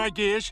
my gears.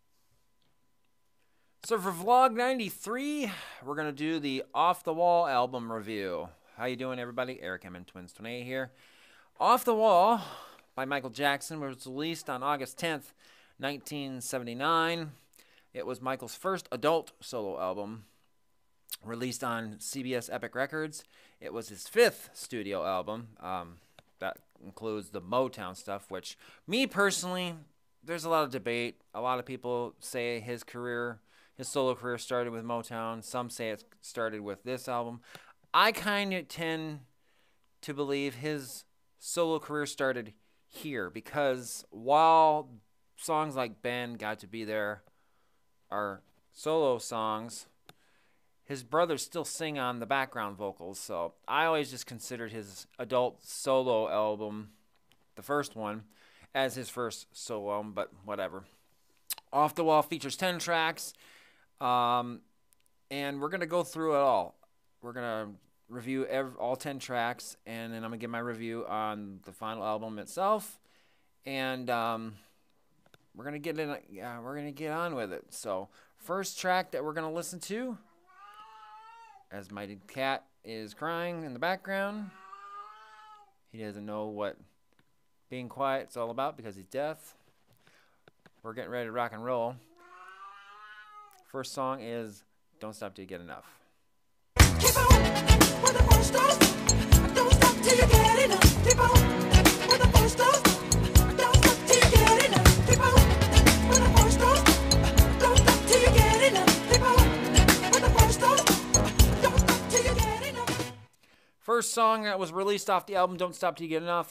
So for Vlog 93, we're going to do the Off the Wall album review. How you doing, everybody? Eric Hammond, Twins Tornado here. Off the Wall by Michael Jackson was released on August 10th, 1979. It was Michael's first adult solo album, released on CBS Epic Records. It was his fifth studio album. That includes the Motown stuff, which, me personally, there's a lot of debate. A lot of people say his solo career started with Motown. Some say it started with this album. I kind of tend to believe his solo career started here, because while songs like Ben, Got to Be There are solo songs, his brothers still sing on the background vocals. So I always just considered his adult solo album, the first one, as his first solo album, but whatever. Off the Wall features 10 tracks, and we're going to go through it all. We're going to review all 10 tracks, and then I'm going to give my review on the final album itself, and we're going to get on with it. So first track that we're going to listen to, as my cat is crying in the background. He doesn't know what being quiet is all about because he's deaf. We're getting ready to rock and roll. First song is Don't Stop Till You Get Enough. Keep on when the phone starts. Don't stop till you get enough. Keep on when the phone starts. Don't stop till you get enough. Keep on when the phone starts. Don't stop till you get enough. Keep on when the phone starts. Don't stop till you get enough. First song that was released off the album Don't Stop Till You Get Enough.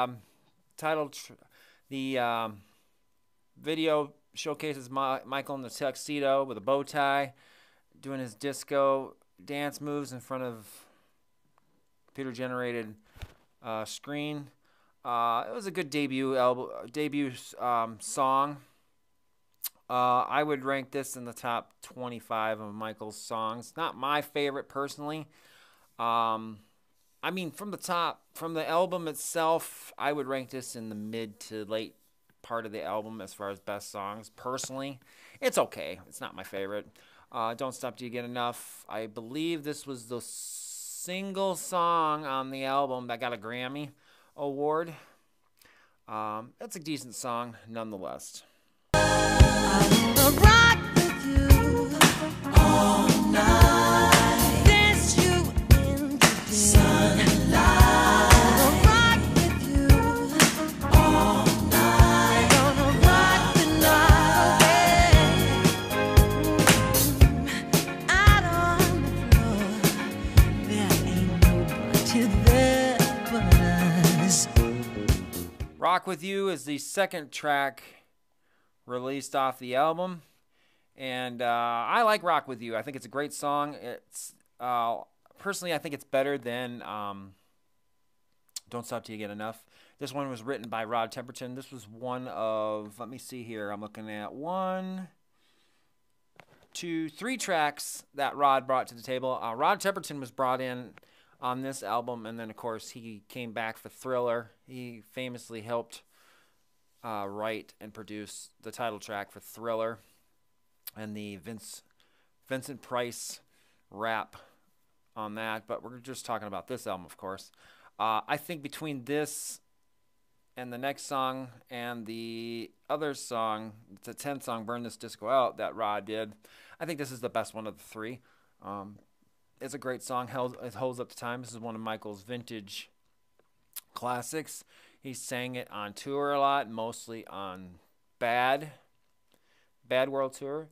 The video showcases Michael in the tuxedo with a bow tie, doing his disco dance moves in front of computer-generated screen. It was a good debut song. I would rank this in the top 25 of Michael's songs. Not my favorite personally. I mean, from the album itself, I would rank this in the mid to late part of the album as far as best songs. Personally, it's okay. It's not my favorite. Don't Stop Till You Get Enough. I believe this was the single song on the album that got a Grammy award. It's a decent song nonetheless. I wanna rock with you all night. Dance you into the sunlight. I wanna rock with you all night. Gonna rock the night away. Out on the floor, there ain't nobody there but us. Rock With You is the second track released off the album, and I like Rock With You. I think it's a great song. It's personally, I think it's better than Don't Stop Till You Get Enough. This one was written by Rod Temperton. This was one of, let me see here, I'm looking at 1, 2, 3 tracks that Rod brought to the table. Rod Temperton was brought in on this album, and then of course he came back for Thriller. He famously helped write and produce the title track for Thriller and the Vincent Price rap on that, but we're just talking about this album, of course. I think between this and the next song and the other song, it's a 10th song, Burn This Disco Out, that Rod did, I think this is the best one of the three. It's a great song. It holds up to time. This is one of Michael's vintage classics. He sang it on tour a lot, mostly on Bad World Tour.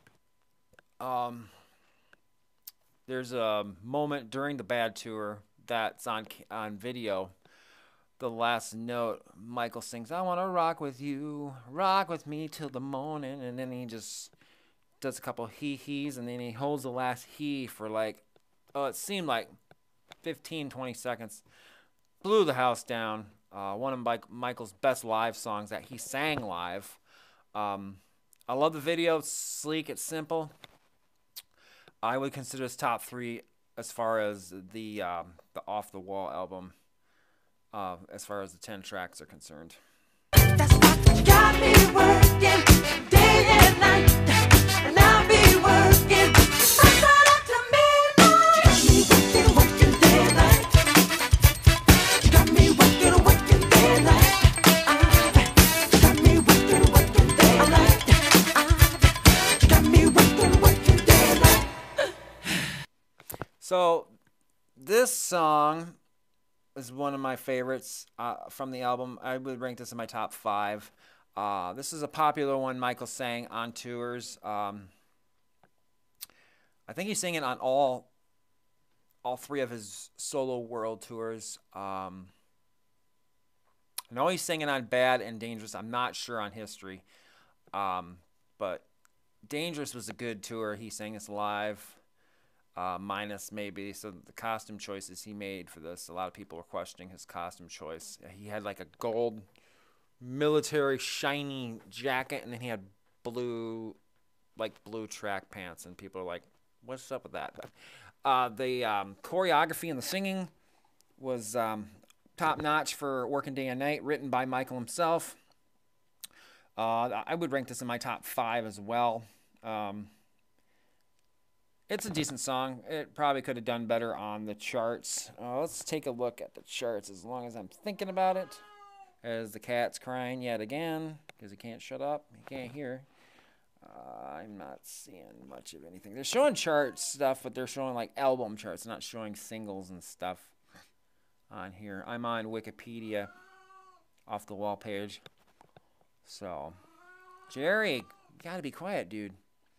There's a moment during the Bad Tour that's on video. The last note, Michael sings, "I want to rock with you, rock with me till the morning," and then he just does a couple he-he's, and then he holds the last he for like, it seemed like 15, 20 seconds. Blew the house down. One of Michael's best live songs that he sang live. I love the video. It's sleek. It's simple. I would consider this top 3 as far as the Off the Wall album, as far as the 10 tracks are concerned. That's Got me working day and night, and I'll be working right up to midnight. Got me working, working day and night. Got me working, working day and night. Got me working, working day and night. Got me working, working day and night. So this song is one of my favorites from the album. I would rank this in my top 5. This is a popular one Michael sang on tours. I think he sang it on all 3 of his solo world tours. I know he's singing on Bad and Dangerous. I'm not sure on History. But Dangerous was a good tour. He sang this live. Minus maybe so the costume choices he made for this. A lot of people were questioning his costume choice. He had like a gold military shiny jacket, and then he had blue track pants, and people are like, "What's up with that?" The choreography and the singing was top notch for Working Day and Night, written by Michael himself. I would rank this in my top 5 as well. It's a decent song. It probably could have done better on the charts. Let's take a look at the charts as long as I'm thinking about it. As the cat's crying yet again because he can't shut up. He can't hear. I'm not seeing much of anything. They're showing chart stuff, but they're showing like album charts, not showing singles and stuff on here. I'm on Wikipedia off the wall page. So, Jerry, you gotta be quiet, dude.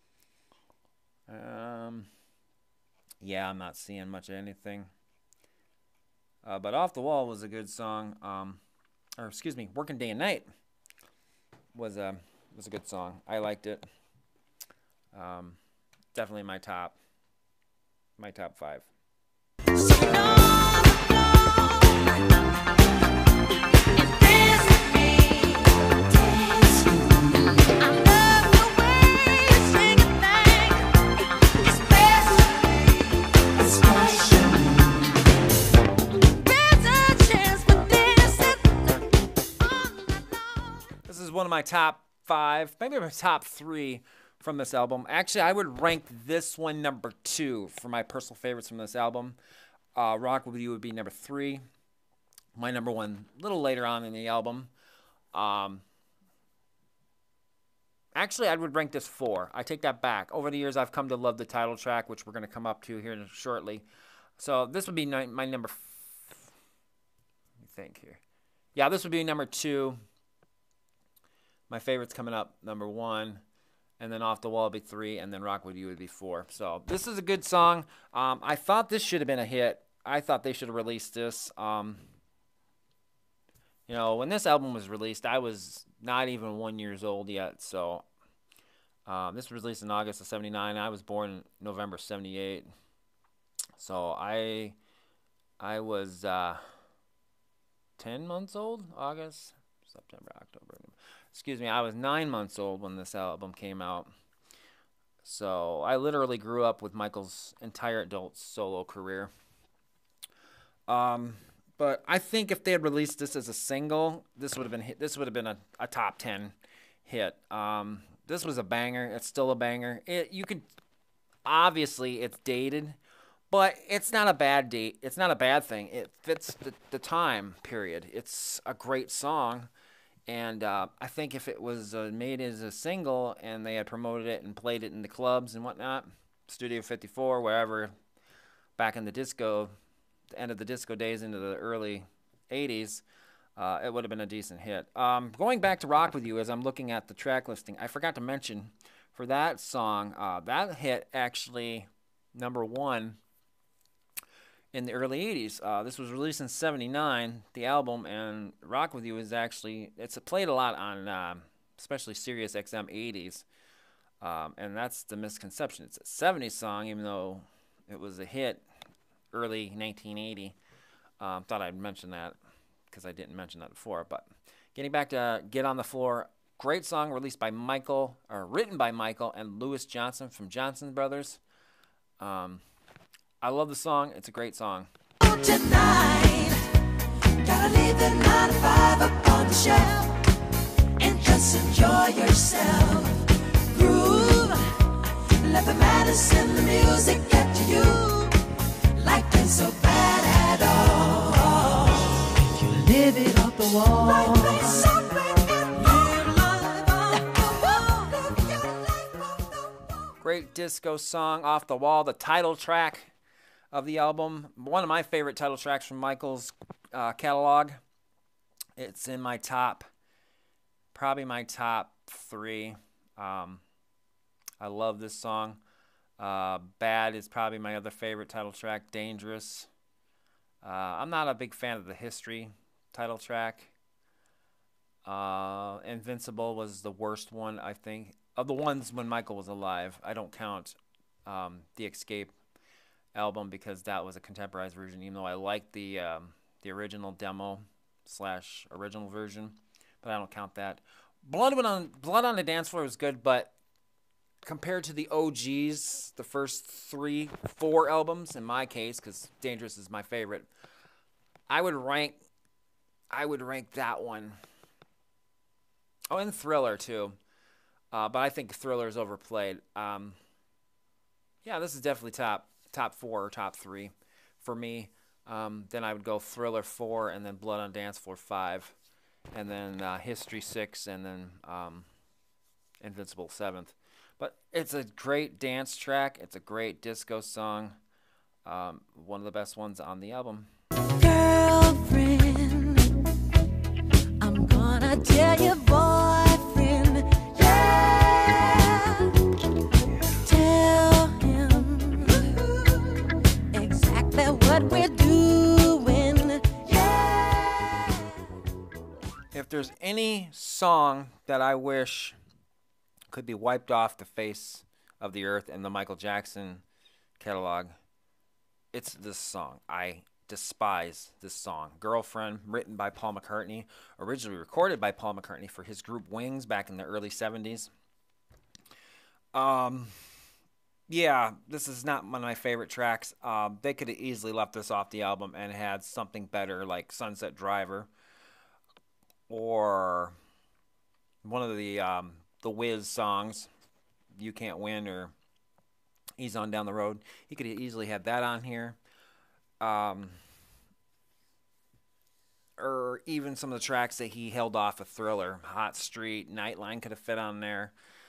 Yeah, I'm not seeing much of anything. But Off the Wall was a good song. Or excuse me, Working Day and Night was a good song. I liked it. Definitely my top 5. This is one of my top 5, maybe my top 3 from this album. Actually, I would rank this one number 2 for my personal favorites from this album. Rock With You would be number 3. My number 1 a little later on in the album. Actually, I would rank this 4. I take that back. Over the years, I've come to love the title track, which we're going to come up to here shortly. So this would be my number. Let me think here. Yeah, this would be number 2. My favorites coming up, number 1. And then Off the Wall would be 3. And then Rock With You would be 4. So this is a good song. I thought this should have been a hit. I thought they should have released this. You know, when this album was released, I was not even 1 year old yet. So this was released in August of '79. I was born in November '78. So I was 10 months old. August, September, October. Excuse me. I was 9 months old when this album came out. So I literally grew up with Michael's entire adult solo career. But I think if they had released this as a single, this would have been hit. This would have been a top 10 hit. This was a banger. It's still a banger. You could obviously it's dated, but it's not a bad date. It's not a bad thing. It fits the time period. It's a great song, and I think if it was made as a single and they had promoted it and played it in the clubs and whatnot, Studio 54, wherever, back in the disco. The end of the disco days into the early 80s, it would have been a decent hit. Going back to Rock With You, as I'm looking at the track listing, I forgot to mention for that song, that hit actually number 1 in the early 80s. This was released in '79, the album, and Rock With You is actually, it's played a lot on especially Sirius XM 80s, and that's the misconception. It's a '70s song, even though it was a hit early 1980. Thought I'd mention that because I didn't mention that before. But getting back to Get on the Floor, great song released by Michael, or written by Michael and Louis Johnson from Johnson Brothers. I love the song. It's a great song. Tonight, gotta leave the 9 to 5 up on the shelf and Just enjoy yourself. Groove. Let the medicine, the music get to you. Life ain't so bad at all. If you live it off the wall. Life ain't so bad at all. Live your life off the wall. Great disco song, Off the Wall, the title track of the album. One of my favorite title tracks from Michael's catalog. It's in my probably my top 3. I love this song. Bad is probably my other favorite title track. Dangerous. I'm not a big fan of the History title track. Invincible was the worst one, I think. Of the ones when Michael was alive. I don't count the Escape album because that was a contemporized version, even though I like the original demo / original version, but I don't count that. Blood on the Dance Floor was good, but compared to the OGs, the first 3-4 albums, in my case, because Dangerous is my favorite, I would rank that one. Oh, and Thriller too, but I think Thriller is overplayed. Yeah, this is definitely top 4 or top 3 for me. Then I would go Thriller 4, and then Blood on Dance Floor 5, and then History 6, and then Invincible 7th. But it's a great dance track. It's a great disco song. One of the best ones on the album. Girlfriend, I'm gonna tell your boyfriend, yeah. Tell him exactly what we're doing, yeah. If there's any song that I wish could be wiped off the face of the earth in the Michael Jackson catalog, it's this song. I despise this song. Girlfriend, written by Paul McCartney, originally recorded by Paul McCartney for his group Wings back in the early 70s. Yeah, this is not one of my favorite tracks. They could have easily left this off the album and had something better like Sunset Driver or one of the Wiz songs, You Can't Win or Ease On Down the Road. He could have easily had that on here. Or even some of the tracks that he held off of Thriller. Hot Street, Nightline could have fit on there.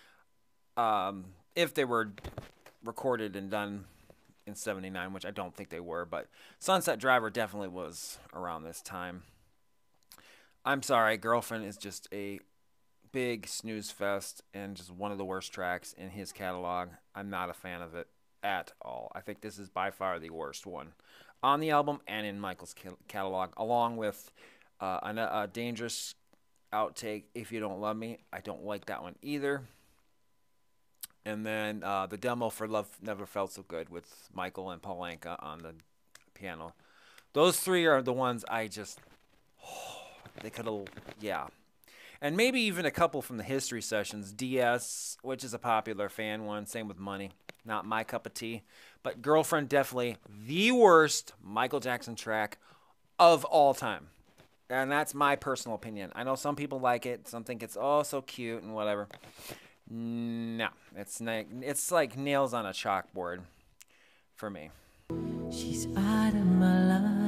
If they were recorded and done in 79, which I don't think they were, but Sunset Driver definitely was around this time. I'm sorry, Girlfriend is just a big snooze fest and just one of the worst tracks in his catalog. I'm not a fan of it at all. I think this is by far the worst one on the album and in Michael's catalog, along with a Dangerous outtake, If You Don't Love Me. I don't like that one either. And then the demo for Love Never Felt So Good with Michael and Paul Anka on the piano. Those 3 are the ones I just, they could have, yeah. And maybe even a couple from the History sessions. DS, which is a popular fan one. Same with Money. Not my cup of tea. But Girlfriend, definitely the worst Michael Jackson track of all time. And that's my personal opinion. I know some people like it. Some think it's, oh, so cute and whatever. No. It's like nails on a chalkboard for me. She's out of my life.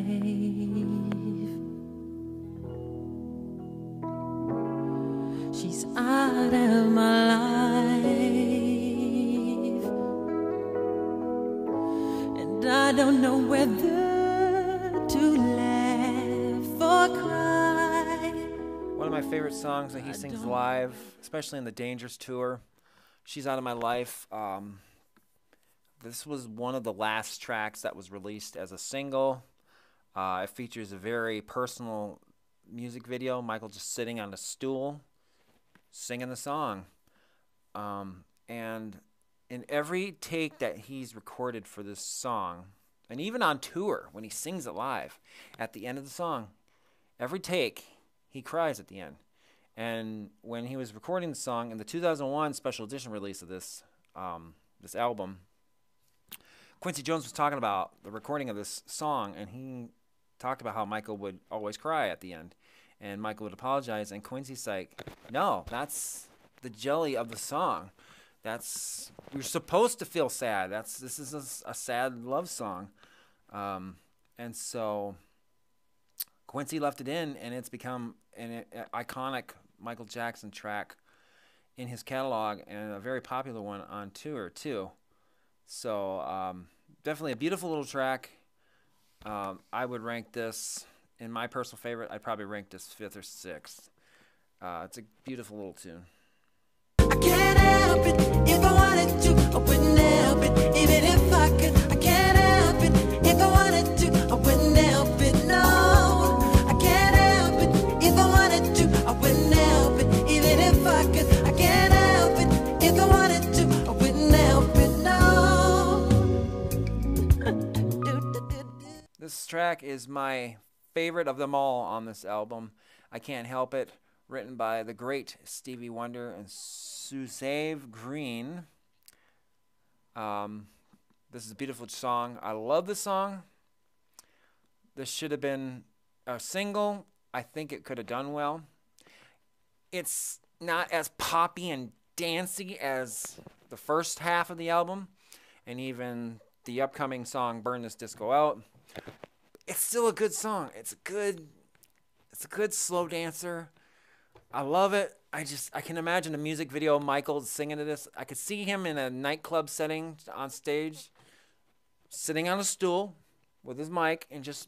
She's out of my life, and I don't know whether to laugh or cry. One of my favorite songs that he sings live, especially in the Dangerous tour, She's Out of My Life. This was one of the last tracks that was released as a single. It features a very personal music video, Michael just sitting on a stool singing the song. And in every take that he's recorded for this song, and even on tour when he sings it live, at the end of the song, every take, he cries at the end. And when he was recording the song in the 2001 special edition release of this album, Quincy Jones was talking about the recording of this song, and he talked about how Michael would always cry at the end. And Michael would apologize, and Quincy's like, no, that's the jelly of the song. You're supposed to feel sad. This is a sad love song. And so Quincy left it in, and it's become an iconic Michael Jackson track in his catalog, and a very popular one on tour too. So definitely a beautiful little track. I would rank this, in my personal favorite, I'd probably rank this 5th or 6th. It's a beautiful little tune. I can't help it if I wanted to. I wouldn't help it even if I could. I can't help it if I wanted to. I wouldn't help it, no. I can't help it if I wanted to. I wouldn't help it even if I could. I can't help it if I wanted to. I wouldn't help it, no. This track is my favorite of them all on this album. I Can't Help It, written by the great Stevie Wonder and Suzave Green. This is a beautiful song. I love the song. This should have been a single. I think it could have done well. It's not as poppy and dancey as the first half of the album, and even the upcoming song Burn This Disco Out. It's still a good song. It's a good slow dancer. I love it. I can imagine a music video of Michael singing to this. I could see him in a nightclub setting on stage, sitting on a stool with his mic and just,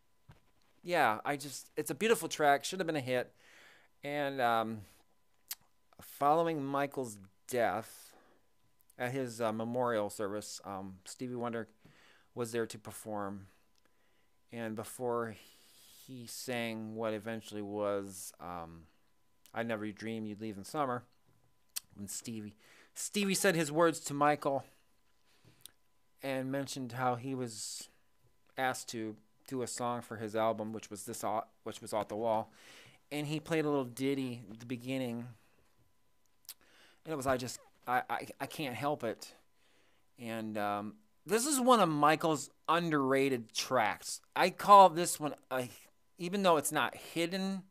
it's a beautiful track. Should have been a hit. And following Michael's death at his memorial service, Stevie Wonder was there to perform. And before he sang what eventually was I Never Dreamed You'd Leave in Summer, when Stevie said his words to Michael and mentioned how he was asked to do a song for his album, which was Off the Wall, and he played a little ditty at the beginning, and it was I Can't Help It. And this is one of Michael's underrated tracks. I call this one, even though it's not hidden,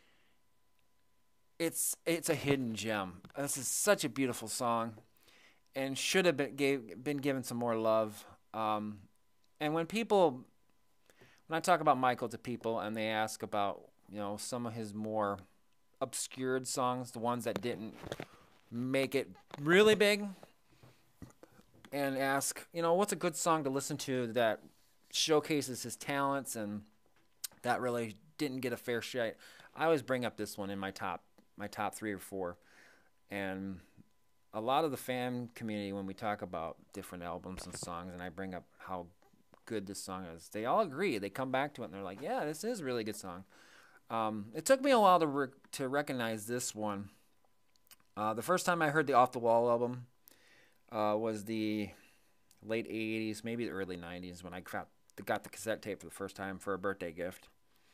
it's a hidden gem. This is such a beautiful song, and should have been given some more love. And when I talk about Michael to people and they ask about some of his more obscured songs, the ones that didn't make it really big, and ask, what's a good song to listen to that showcases his talents and that really didn't get a fair shake, I always bring up this one in my top 3 or 4. And a lot of the fan community, when we talk about different albums and songs, and I bring up how good this song is, they all agree. They come back to it and they're like, yeah, this is a really good song. It took me a while to recognize this one. The first time I heard the Off the Wall album was the late 80s, maybe the early 90s, when I got the cassette tape for the first time for a birthday gift.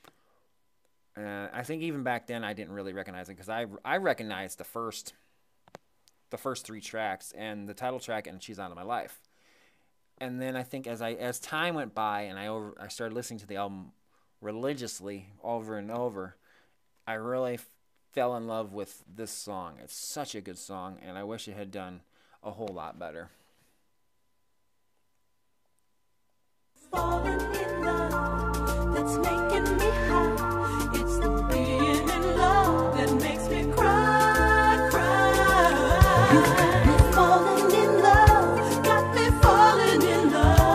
I think even back then I didn't really recognize it, because I recognized the first 3 tracks and the title track and She's Out of My Life. And then I think as time went by and I started listening to the album religiously over and over, I really fell in love with this song. It's such a good song, and I wish it had done a whole lot better. Falling in love, that's making me high. It's the being in love that makes me cry, cry. Falling in love, got me falling in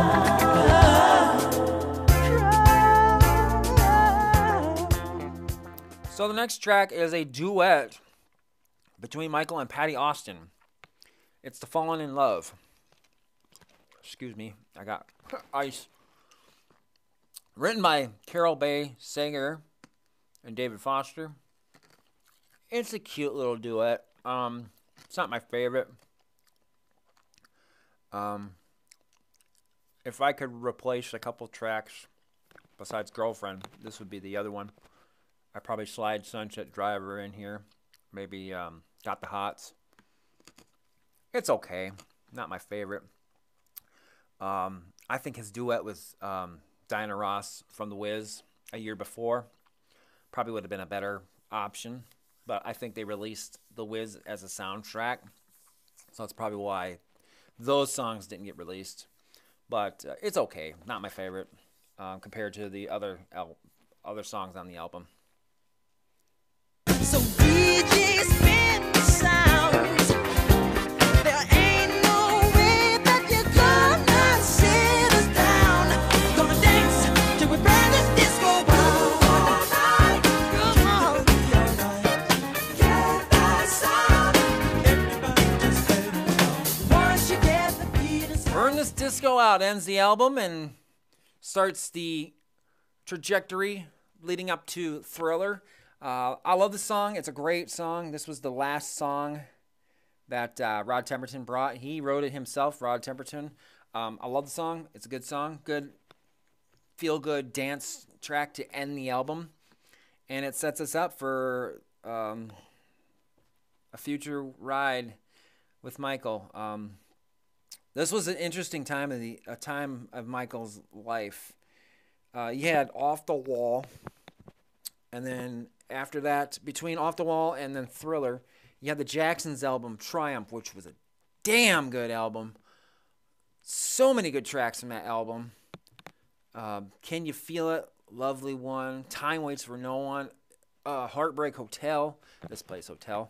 love. Cry. So the next track is a duet between Michael and Patty Austin. It's the Fallen in Love. Excuse me, I got ice. Written by Carol Baye Sager and David Foster. It's a cute little duet. It's not my favorite. If I could replace a couple tracks besides Girlfriend, this would be the other one. I'd probably slide Sunset Driver in here. Maybe Got the Hots. It's okay. Not my favorite. I think his duet with Diana Ross from The Wiz a year before probably would have been a better option. But I think they released The Wiz as a soundtrack, so that's probably why those songs didn't get released. But it's okay. Not my favorite compared to the other songs on the album. So DJ spin the sounds. There ain't no way that you're gonna sit us down. Gonna dance till we burn this disco all night. Come on, get that sound. Everybody just let it go. Once you get the beat inside. Burn This Disco Out ends the album and starts the trajectory leading up to Thriller. I love the song. It's a great song. This was the last song that Rod Temperton brought. He wrote it himself, Rod Temperton. I love the song. It's a good song. Good, feel-good dance track to end the album. And it sets us up for a future ride with Michael. This was an interesting time of Michael's life. He had Off the Wall, and then after that, between Off the Wall and then Thriller, you had the Jacksons album Triumph, which was a damn good album. So many good tracks from that album. Can You Feel It? Lovely One. Time Waits for No One. Heartbreak Hotel. This place, Hotel.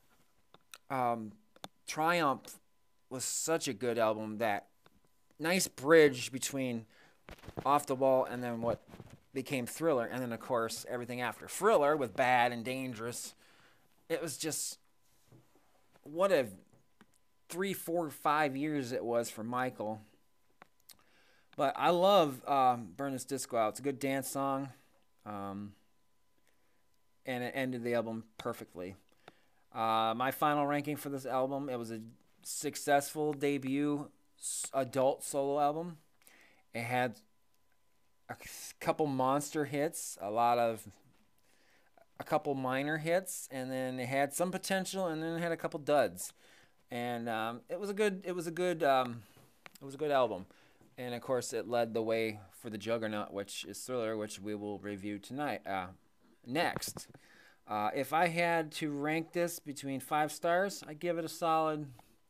Triumph was such a good album. That nice bridge between Off the Wall and then what became Thriller, and then of course everything after Thriller with Bad and Dangerous. It was just what a 3, 4, 5 years it was for Michael. But I love Burn This Disco Out. It's a good dance song, and it ended the album perfectly. My final ranking for this album, it was a successful debut adult solo album. It had a couple monster hits, a couple minor hits, and then it had some potential, and then it had a couple duds, and it was a good album, and of course it led the way for the juggernaut, which is Thriller, which we will review tonight. Next, if I had to rank this between 5 stars, I give it a solid.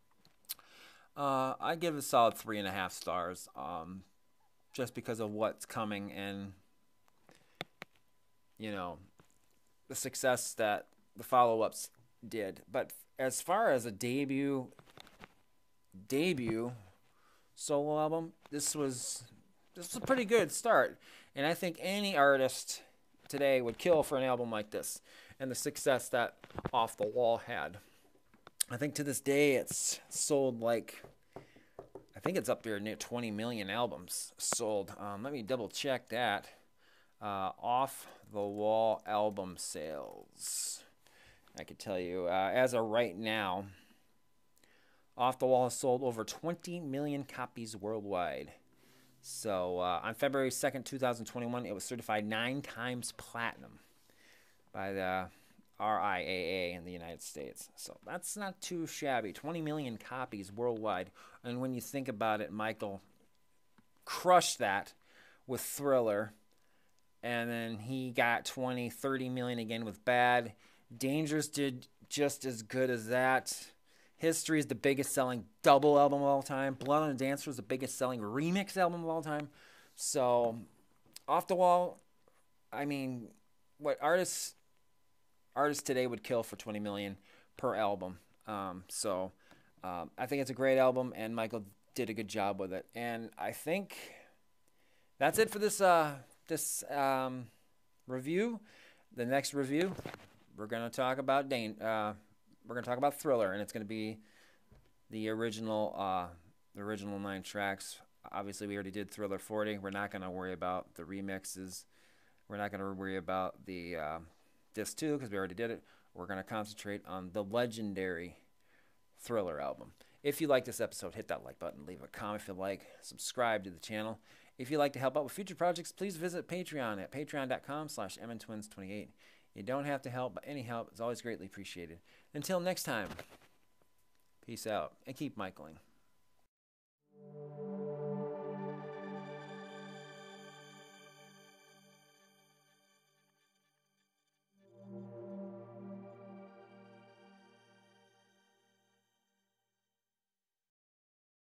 I give it a solid 3.5 stars. Just because of what's coming and, you know, the success that the follow-ups did. But as far as a debut solo album, this was a pretty good start. And I think any artist today would kill for an album like this and the success that Off the Wall had. I think to this day it's sold like, I think it's up there near 20 million albums sold. Let me double check that. Off the Wall album sales. I could tell you, as of right now, Off the Wall has sold over 20 million copies worldwide. So on February 2nd, 2021, it was certified 9 times platinum by the RIAA in the United States. So that's not too shabby. 20 million copies worldwide. And when you think about it, Michael crushed that with Thriller. And then he got 20, 30 million again with Bad. Dangerous did just as good as that. History is the biggest selling double album of all time. Blood on the Dance Floor is the biggest selling remix album of all time. So Off the Wall, I mean, what artists today would kill for 20 million per album. I think it's a great album, and Michael did a good job with it. And I think that's it for this review. The next review, we're gonna talk about Thriller, and it's gonna be the original 9 tracks. Obviously, we already did Thriller 40. We're not gonna worry about the remixes. We're not gonna worry about the Disc 2 because we already did it. We're going to concentrate on the legendary Thriller album. If you like this episode, hit that like button, leave a comment if you like, subscribe to the channel. If you'd like to help out with future projects, please visit Patreon at patreon.com/MNTwins28. You don't have to help, but any help is always greatly appreciated. Until next time, peace out and keep Michaeling.